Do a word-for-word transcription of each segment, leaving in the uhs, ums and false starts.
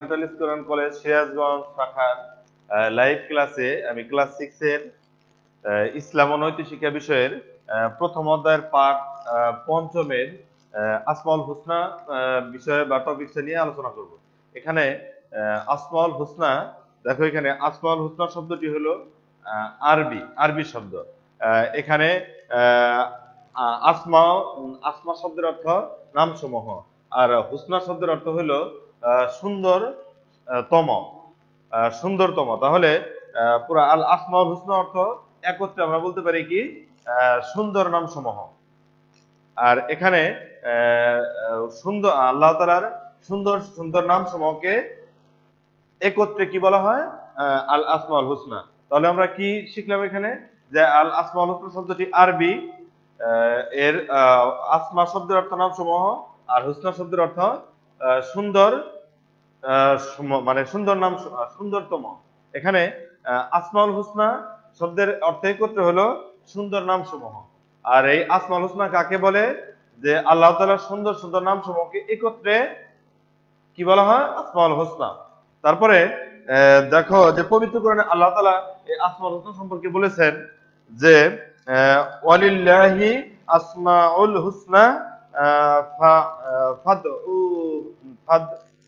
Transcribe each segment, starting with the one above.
Central school and college Sirajganj শাখার live ক্লাসে আমি ক্লাস সিক্স এর আহ, ইসলাম ও নৈতিক শিক্ষা বিষয়ের আহ, প্রথম অধ্যায়ের পাঠ আহ, পঞ্চমের আহ, আসমাউল হুসনা আহ, বিষয়ে বা টপিকস নিয়ে আলোচনা করব। এখানে আহ, আসমাউল হুসনা, দেখো এখানে আসমাউল হুসনা শব্দটি হলো আহ, আরবি আরবি শব্দ। আহ, এখানে আহ, আ- আসমা উম, আসমা শব্দের অর্থ নামসমূহ, আর হুসনা শব্দের অর্থ হলো আহ, সুন্দর আহ, তম আহ, সুন্দরতম। তাহলে আহ, পুরো আল আসমাউল হুসনা অর্থ একত্রে আমরা বলতে পারি কি আহ, সুন্দর নাম সমূহ। আর এখানে আহ, আহ, সুন্দর আল্লাহ তাআলার সুন্দর সুন্দর নাম সমূহকে একত্রে কি বলা হয়? আহ, আল আসমাউল হুসনা। তাহলে আমরা কি শিখলাম এখানে? যে আল আসমাউল হুসনা শব্দটি আরবি, আহ, এর আহ, আসমা শব্দের অর্থ নাম সমূহ, আর হুসনা শব্দের অর্থ আহ, সুন্দর, আহ, সম- মানে সুন্দর নাম, আহ, সুন্দরতম। এখানে আহ, আসমাউল হুসনা শব্দের অর্থ একত্রে হলো সুন্দর নাম সমূহ। আর এই আসমাউল হুসনা কাকে বলে? যে আল্লাহ তাআলার সুন্দর সুন্দর নাম সমূহকে একত্রে কি বলা হয়? আসমাউল হুসনা। তারপরে আহ, দেখো যে পবিত্র কোরআনে আল্লাহ তাআলা এই আসমাউল হুসনা সম্পর্কে বলেছেন যে আহ, ওয়ালিল্লাহি আসমাউল হুসনা আহ, ফা- আহ, ফাদউ ফাদ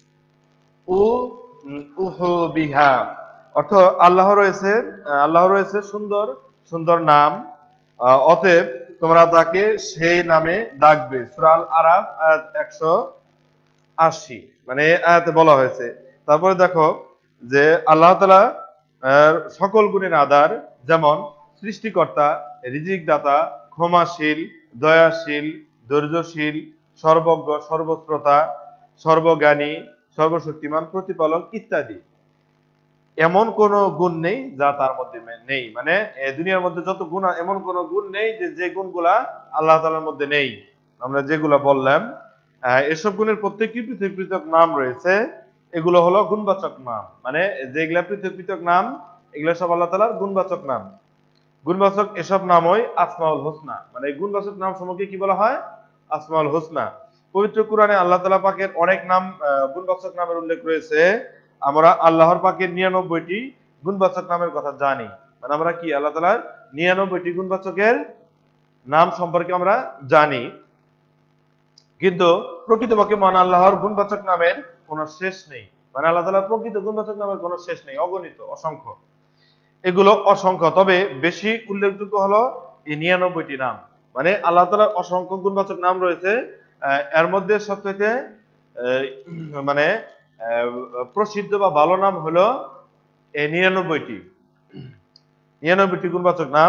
উ উহু বিহা। অর্থ আল্লাহ রয়েছে, আহ, আল্লাহ রয়েছে সুন্দর সুন্দর নাম, আহ, অতএব তোমরা তাকে সেই নামে ডাকবে। সূরা আল আরাফ আয়াত একশো আশি, মানে এই আয়াতে বলা হয়েছে। তারপরে দেখো যে আল্লাহ তাআলা আহ, সকল গুণের আধার, যেমন সৃষ্টিকর্তা, রিজিক দাতা, ক্ষমাশীল, দয়াশীল, ধৈর্যশীল, সর্বজ্ঞ, সর্বশ্রোতা, সর্বজ্ঞানী, সর্বশক্তিমান, প্রতিপালক ইত্যাদি। এমন কোন গুণ নেই যা তার মধ্যে নেই। মানে এ দুনিয়ার মধ্যে যত গুণ, এমন কোন গুণ নেই যে যে গুণগুলা আল্লাহ তাআলার মধ্যে নেই। আমরা যেগুলা বললাম, আহ, এসব গুণের প্রত্যেকটি পৃথক পৃথক নাম রয়েছে। এগুলো হলো গুণবাচক নাম, মানে যেগুলা পৃথক পৃথক নাম, এগুলো সব আল্লাহ তাআলার গুণবাচক নাম। গুণবাচক এসব নামই আসমাউল হোসনা, মানে এই গুণবাচক নাম সমূহকে কি বলা হয়? আসমাউল হোসনা। পবিত্র কোরআনে আল্লাহ তাআলা পাকের অনেক নাম, আহ, গুণবাচক নামের উল্লেখ রয়েছে। আমরা আল্লাহর পাকের নিরানব্বইটি গুণবাচক নামের কথা জানি। মানে আমরা কি আল্লাহ তাআলার নিরানব্বইটি গুণবাচকের নাম সম্পর্কে আমরা জানি, কিন্তু প্রকৃতপক্ষে মহান আল্লাহর গুণবাচক নামের কোনো শেষ নেই। মানে আল্লাহ তাআলার প্রকৃত গুণবাচক নামের কোনো শেষ নেই, অগণিত, অসংখ্য। এগুলো অসংখ্য, তবে বেশি উল্লেখযোগ্য হলো এই নিরানব্বইটি নাম। মানে আল্লাহ তাআলার অসংখ্য গুণবাচক নাম রয়েছে, আহ, এর মধ্যে সবথেকে আহ, মানে আহ, প্রসিদ্ধ বা ভালো নাম হলো এই নিরানব্বইটি নিরানব্বইটি গুণবাচক নাম।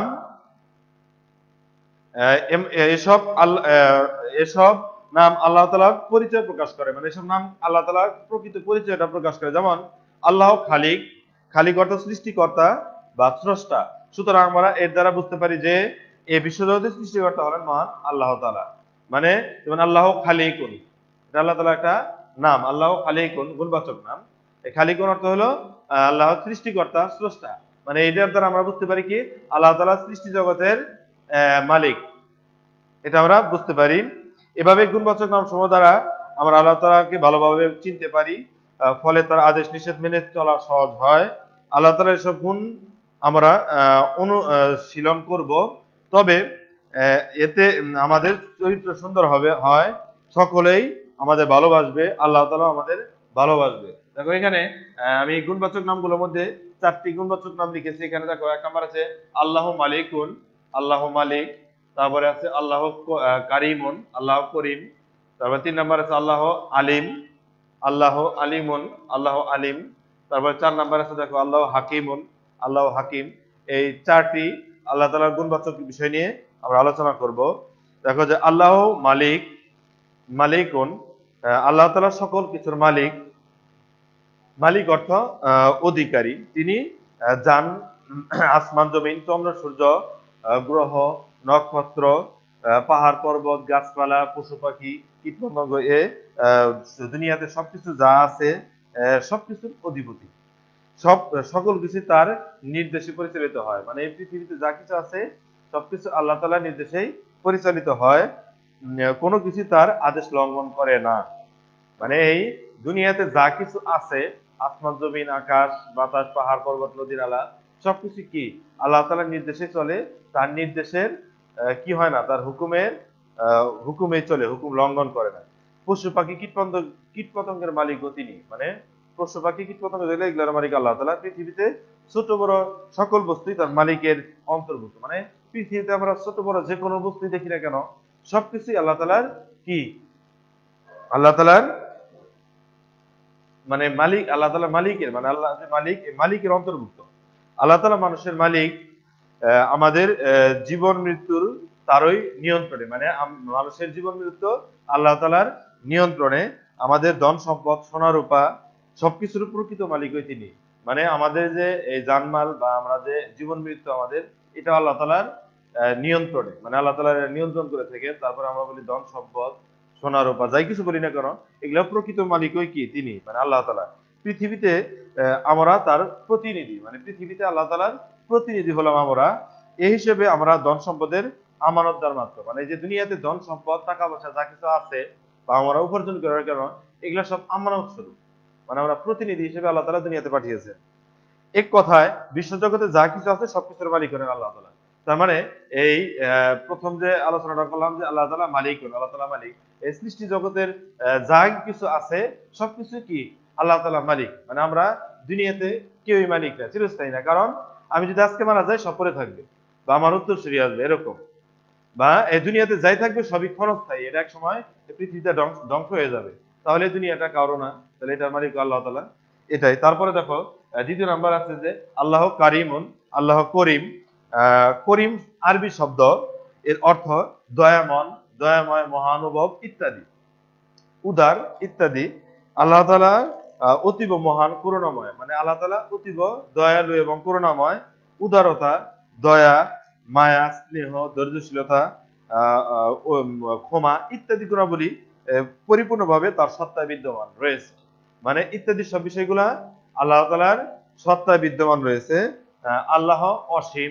আহ, এম- এসব আল্লাহ আহ, এসব নাম আল্লাহ তাআলার পরিচয় প্রকাশ করে। মানে এসব নাম আল্লাহ তাআলার প্রকৃত পরিচয়টা প্রকাশ করে। যেমন আল্লাহ খালিক, খালিক অর্থ সৃষ্টিকর্তা বা স্রষ্টা। সুতরাং আমরা এর দ্বারা বুঝতে পারি যে এই বিশ্বজগতের সৃষ্টিকর্তা হলেন মহান আল্লাহ তাআলা। মানে যেমন আল্লাহ খালিকুন, এটা আল্লাহ তাআলার একটা নাম। আল্লাহ খালিকুন গুণবাচক নাম। এই খালিকুন অর্থ হলো আহ, আল্লাহ সৃষ্টিকর্তা, স্রষ্টা। মানে এটার দ্বারা আমরা বুঝতে পারি কি আল্লাহ তাআলা সৃষ্টি জগতের আহ, মালিক, এটা আমরা বুঝতে পারি। এভাবে গুণবাচক নাম সমূহ দ্বারা আমরা আল্লাহ তাআলাকে ভালোভাবে চিনতে পারি, আহ, ফলে তার আদেশ নিষেধ মেনে চলা সহজ হয়। আল্লাহ তাআলার এসব গুণ আমরা আহ, অনুশীলন করব, তবে আহ, এতে আমাদের চরিত্র সুন্দর হবে হয়, সকলেই আমাদের ভালোবাসবে, আল্লাহ তাআলা আমাদের ভালোবাসবে। দেখো এখানে আহ, আমি গুণবাচক নামগুলোর মধ্যে চারটি গুণবাচক নাম লিখেছি। এখানে দেখো এক নাম্বার আছে আল্লাহ মালিকুন, আল্লাহ মালিক। তারপরে আছে আল্লাহ ক- আহ, কারিমুন, আল্লাহ করিম। তারপরে তিন নাম্বার আছে আল্লাহ আলিম, আল্লাহ আলিমুন, আল্লাহ আলিম। তারপরে চার নাম্বার আছে দেখো আল্লাহ হাকিমুন, আল্লাহ হাকিম। এই চারটি আল্লাহ তাআলার গুণবাচক বিষয় নিয়ে আমরা আলোচনা করব। দেখো যে আল্লাহ মালিক, মালিকুন, আহ, আল্লাহ তাআলা সকল কিছুর মালিক। মালিক অর্থ আহ, অধিকারী। তিনি আহ, যান আসমান, জমিন, চন্দ্র, সূর্য, আহ, গ্রহ, নক্ষত্র, আহ, পাহাড়, পর্বত, গাছপালা, পশু পাখি, কীটপতঙ্গ, এ আহ, দুনিয়াতে সবকিছু যা আছে আহ, সবকিছুর অধিপতি। সব সকল কিছু তার নির্দেশে পরিচালিত হয়। মানে এই পৃথিবীতে যা কিছু আছে সবকিছু আল্লাহ তাআলার নির্দেশেই পরিচালিত হয়। উম, কোনো কিছু তার আদেশ লঙ্ঘন করে না। মানে এই দুনিয়াতে যা কিছু আছে, আসমান জমিন আকাশ বাতাস পাহাড় পর্বত নদী নালা, সবকিছু কি আল্লাহ তাআলার নির্দেশে চলে। তার নির্দেশের কি হয় না, তার হুকুমের হুকুমে চলে, হুকুম লঙ্ঘন করে না। পশু পাখি কীট পতঙ্গ কীট পতঙ্গের মালিকও তিনি, মানে পশু পাখি কীট পতঙ্গ যেগুলো, এগুলোর মালিক আল্লাহ তাআলা। পৃথিবীতে ছোট বড় সকল বস্তুই তার মালিকের অন্তর্ভুক্ত। মানে পৃথিবীতে আমরা ছোট বড় যে কোনো বস্তু দেখি না কেন, সবকিছুই আল্লাহ তাআলার কি, আল্লাহ তাআলার মানে মালিক, আল্লাহ তাআলা মালিকের, মানে আল্লাহ যে মালিক, মালিকের অন্তর্ভুক্ত। আল্লাহ তাআলা মানুষের মালিক, আমাদের জীবন মৃত্যুর তারই নিয়ন্ত্রণে, মানে মানুষের জীবন মৃত্যু আল্লাহ তাআলার নিয়ন্ত্রণে। আমাদের ধন সম্পদ সোনা রূপা সবকিছুর প্রকৃত মালিকই তিনি। মানে আমাদের যে এই জানমাল বা আমরা যে জীবন মৃত্যু আমাদের, এটা আল্লাহ তাআলার নিয়ন্ত্রণে, মানে আল্লাহ তাআলা নিয়ন্ত্রণ করে থাকে। তারপর আমরা বলি ধন সম্পদ সোনা রূপা যাই কিছু বলি না কেন, এগুলো প্রকৃত মালিকই কি তিনি, মানে আল্লাহ তাআলা। পৃথিবীতে আমরা তার প্রতিনিধি, মানে পৃথিবীতে আল্লাহ তাআলার প্রতিনিধি হলাম আমরা। এই হিসেবে আমরা ধন সম্পদের আমানতদার মাত্র। মানে যে দুনিয়াতে ধন সম্পদ টাকা পয়সা যা কিছু আছে বা আমরা উপার্জন করার কেন, এগুলো সব আমানত স্বরূপ, মানে আমরা প্রতিনিধি হিসেবে আল্লাহ তাআলা দুনিয়াতে পাঠিয়েছে। এক কথায় বিশ্বজগতে যা কিছু আছে সবকিছুর মালিক হলেন আল্লাহ তাআলা। তার মানে এই প্রথম যে আলোচনাটা করলাম যে আল্লাহ তাআলা মালিক, আল্লাহ তাআলা মালিক, এই সৃষ্টি জগতের যা কিছু আছে সবকিছু কি আল্লাহ তাআলা মালিক। মানে আমরা দুনিয়াতে কেউই মালিক না, চিরস্থায়ী না। কারণ আমি যদি আজকে মারা যাই সব পরে থাকবে, বা আমার উত্তরসূরি আসবে এরকম, বা এই দুনিয়াতে যাই থাকবে সবই ক্ষণস্থায়ী, এটা এক সময় পৃথিবীতে ধ্বংস হয়ে যাবে। তাহলে দুনিয়াটা কারো না, তাহলে এটার মালিক আল্লাহ তাআলা। এটাই। তারপরে দেখো দ্বিতীয় নাম্বার আছে যে আল্লাহ কারিমুন, আল্লাহ করিম। আহ করিম আরবি শব্দ, এর অর্থ দয়াময়, দয়াময়, মহানুভব ইত্যাদি, উদার ইত্যাদি। আল্লাহ তাআলা অতীব মহান করুণাময়, মানে আল্লাহ তাআলা অতীব দয়ালু এবং করুণাময়। উদারতা, দয়া, মায়া, স্নেহ, ধৈর্যশীলতা, ক্ষমা ইত্যাদি গুণাবলী পরিপূর্ণভাবে তার সত্তায় বিদ্যমান রয়েছে। মানে ইত্যাদি সব বিষয়গুলা আল্লাহ তাআলার সত্তায় বিদ্যমান রয়েছে। আল্লাহ অসীম,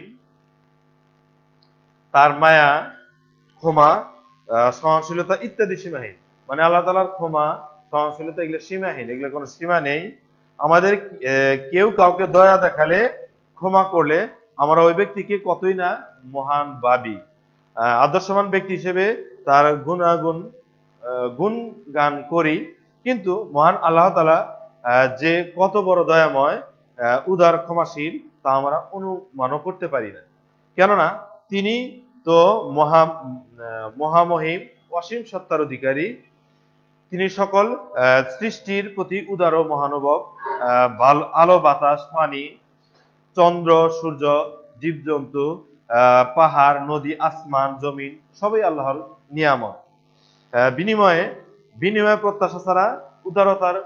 তার মায়া, ক্ষমা, সহনশীলতা ইত্যাদি সীমাহীন। মানে আল্লাহ তাআলার ক্ষমা, সহনশীলতা এগুলো সীমাহীন, এগুলো কোনো সীমা নেই। আমাদের কেউ কাউকে দয়া দেখালে, ক্ষমা করলে আমরা ওই ব্যক্তিকে কতই না মহান ভাবি। আদর্শবান ব্যক্তি হিসেবে তার গুণাগুণ গুণ গান করি। কিন্তু মহান আল্লাহ তাআলা যে কত বড় দয়াময়, উদার, ক্ষমাশীল, তা আমরা অনুমানও করতে পারি না। কেননা তিনি তো মহা মহামহিম, অসীম সত্তার অধিকারী। তিনি সকল সৃষ্টির প্রতি উদার ও মহানুভব। আলো বাতাস পানি চন্দ্র সূর্য জীবজন্তু পাহাড় নদী আসমান জমিন সবই আল্লাহর নিয়ামত। বিনিময়ে বিনিময় প্রত্যাশা ছাড়া উদারতার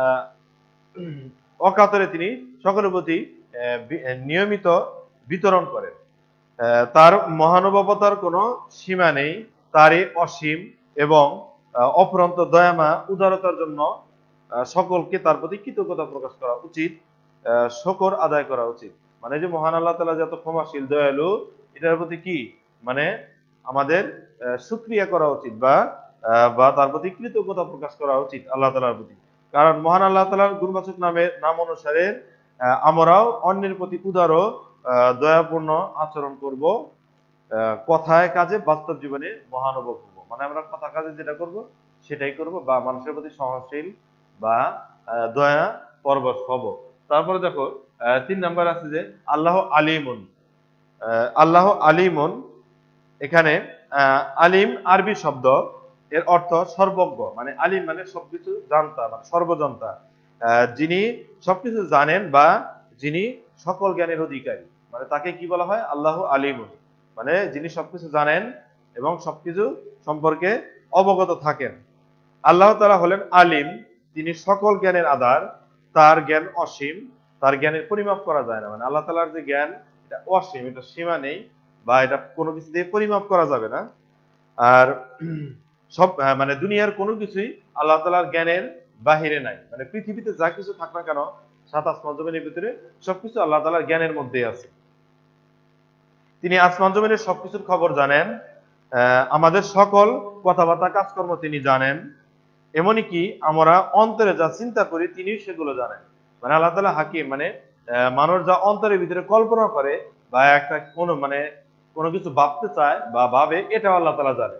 অকাতরে তিনি সকলের প্রতি নিয়মিত বিতরণ করেন। তার মহানুভবতার কোনো সীমা নেই। তারই অসীম এবং অফুরন্ত দয়ামা উদারতার জন্য সকলকে তার প্রতি কৃতজ্ঞতা প্রকাশ করা উচিত, শকর আদায় করা উচিত। মানে যে মহান আল্লাহ তাআলা যত ক্ষমাশীল দয়ালু, এটার প্রতি কি মানে আমাদের শুকরিয়া করা উচিত, বা বা তার প্রতি কৃতজ্ঞতা প্রকাশ করা উচিত আল্লাহ তাআলার প্রতি। কারণ মহান আল্লাহ তাআলার গুণবাচক নামের নাম অনুসারে আমরাও অন্যের প্রতি উদার ও দয়াপূর্ণ আচরণ করব, কথায় কাজে বাস্তব জীবনে মহানুভব হব। মানে আমরা কথা কাজে যেটা করব সেটাই করব, বা মানুষের প্রতি সহনশীল বা দয়া পরবশ হব। তারপরে দেখো তিন নাম্বার আছে যে আল্লাহ আলিমুন। আল্লাহ আলিমুন, এখানে আলিম আরবি শব্দ, এর অর্থ সর্বজ্ঞ। মানে আলিম মানে সবকিছু জানতা, মানে সর্বজনতা, যিনি সবকিছু জানেন বা যিনি সকল জ্ঞানের অধিকারী। মানে তাকে কি বলা হয়? আল্লাহ আলিমুন, মানে যিনি সবকিছু জানেন এবং সবকিছু সম্পর্কে অবগত থাকেন। আল্লাহ তাআলা হলেন আলিম, তিনি সকল জ্ঞানের আধার। তার জ্ঞান অসীম, তার জ্ঞানের পরিমাপ করা যায় না। মানে আল্লাহ তাআলার যে জ্ঞান, এটা অসীম, এটা সীমা নেই, বা এটা কোনো কিছু দিয়ে পরিমাপ করা যাবে না। আর সব মানে দুনিয়ার কোনো কিছুই আল্লাহ তাআলার জ্ঞানের বাহিরে নাই। মানে পৃথিবীতে যা কিছু থাক না কেন, সাত আসমান জমিনের ভিতরে সবকিছু আল্লাহ তাআলার জ্ঞানের মধ্যেই আছে। তিনি আসমান জমিনের সবকিছুর খবর জানেন, আমাদের সকল কথাবার্তা কাজকর্ম তিনি জানেন। এমনই কি আমরা অন্তরে যা চিন্তা করি তিনি সেগুলো জানেন। মানে আল্লাহ তাআলা হাকিম, মানে মানুষ যা অন্তরের ভিতরে কল্পনা করে বা একটা কোনো মানে কোনো কিছু ভাবতে চায় বা ভাবে, এটা আল্লাহ তাআলা জানে।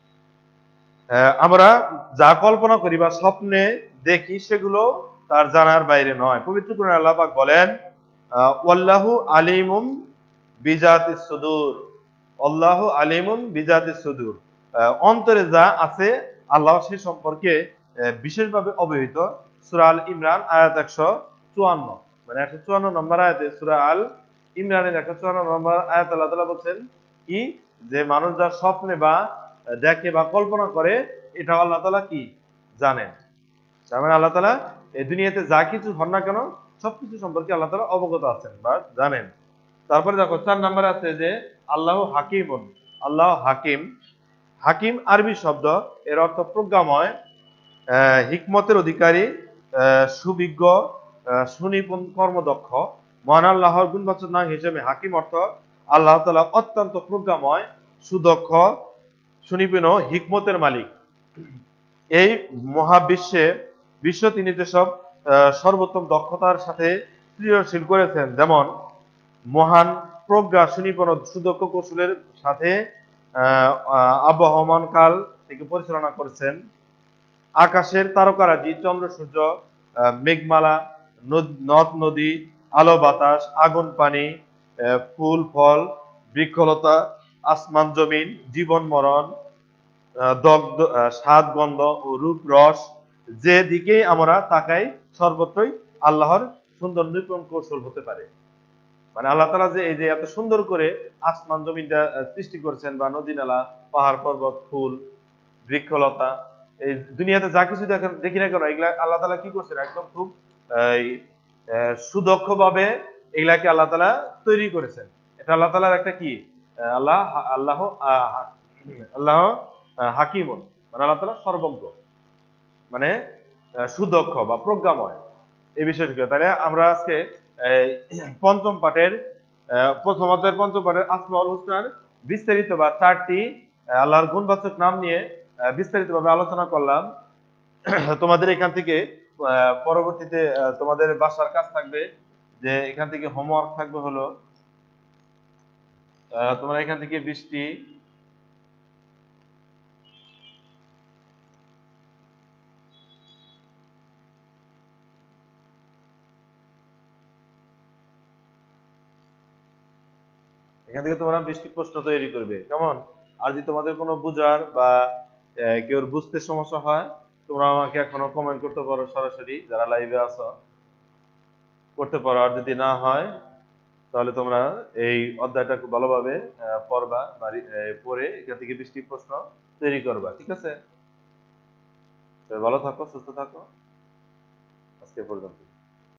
আমরা যা কল্পনা করি বা স্বপ্নে দেখি সেগুলো তার জানার বাইরে নয়। পবিত্র কোরআনে আল্লাহ পাক বলেন, ওয়াল্লাহু আলিমুম বিজাতিস সুদূর, আল্লাহু আলিমুম বিজাতিস সুদূর। অন্তরে যা আছে আল্লাহ সে সম্পর্কে বিশেষভাবে অবহিত। সূরা আল ইমরান আয়াত একশো চুয়ান্ন, মানে একশো চুয়ান্ন নম্বর আয়াতে, সূরা আল ইমরানের একশো চুয়ান্ন নম্বর আয়াত আল্লাহ তাআলা বলছেন কি, যে মানুষ যা স্বপ্নে বা দেখে বা কল্পনা করে এটা আল্লাহ তাআলা কি জানেন। তার মানে আল্লাহ তাআলা এই দুনিয়াতে যা কিছু হন না কেন সবকিছু সম্পর্কে আল্লাহ তাআলা অবগত আছেন বা জানেন। তারপরে দেখো চার নম্বরে আছে যে আল্লাহ হাকিমুন, আল্লাহ হাকিম। হাকিম আরবি শব্দ, এর অর্থ প্রজ্ঞাময়, হিকমতের অধিকারী, সুবিজ্ঞ, সুনিপুণ, কর্মদক্ষ। মহান আল্লাহর গুণবাচক নাম হিসেবে হাকিম অর্থ আল্লাহ তাআলা অত্যন্ত প্রজ্ঞাময়, সুদক্ষ, সুনিপুণ, হিকমতের মালিক। এই মহাবিশ্বে বিশ্ব তিনি যেসব সর্বোত্তম দক্ষতার সাথে ক্রিয়াশীল করেছেন, যেমন মহান প্রজ্ঞা, সুনিপুণ, সুদক্ষ কৌশলের সাথে আবহমান কাল থেকে পরিচালনা করেছেন। আকাশের তারকারাজি, চন্দ্র সূর্য, মেঘমালা, নদ নদী, আলো বাতাস, আগুন পানি, ফুল ফল, বৃক্ষলতা, আসমান জমিন, জীবন মরণ, দগ্ধ, স্বাদ গন্ধ ও রূপ রস, যে দিকেই আমরা তাকাই সর্বত্রই আল্লাহর সুন্দর নিপুণ কৌশল হতে পারে। মানে আল্লাহ তাআলা যে এই যে এত সুন্দর করে আসমান জমিনটা সৃষ্টি করেছেন, বা নদী নালা, পাহাড় পর্বত, ফুল, বৃক্ষলতা, এই দুনিয়াতে যা কিছু দেখেন দেখি না কেন এগুলা আল্লাহ তাআলা কি করছেন, একদম খুব সুদক্ষ ভাবে এগুলাকে আল্লাহ তাআলা তৈরি করেছেন। এটা আল্লাহ তাআলার একটা কি, আল্লাহ আল্লাহ আল্লাহ হাকিমুন, মানে আল্লাহ তাআলা সর্বজ্ঞ, মানে সুদক্ষ বা প্রজ্ঞাময়, এই বিষয়টি। তাহলে আমরা আজকে পঞ্চম পাঠের প্রথম অধ্যায়ের পঞ্চম পাঠের আসমাউল হুসনার বিস্তারিত বা চারটি আল্লাহর গুণবাচক নাম নিয়ে বিস্তারিত ভাবে আলোচনা করলাম। তোমাদের এখান থেকে পরবর্তীতে তোমাদের বাসার কাজ থাকবে, যে এখান থেকে হোমওয়ার্ক থাকবে হলো তোমরা এখান থেকে বৃষ্টি এখান থেকে তোমরা বৃষ্টি প্রশ্ন তৈরি করবে, কেমন? আর যদি তোমাদের কোনো বুঝার বা কেউ বুঝতে সমস্যা হয়, তোমরা আমাকে এখনো কমেন্ট করতে পারো, সরাসরি যারা লাইভে আছো করতে পারো। আর যদি না হয় তাহলে তোমরা এই অধ্যায়টা খুব ভালোভাবে পড়বা, পড়ে এখান থেকে বৃষ্টি প্রশ্ন তৈরি করবা, ঠিক আছে? ভালো থাকো, সুস্থ থাকো, আজকে পর্যন্ত।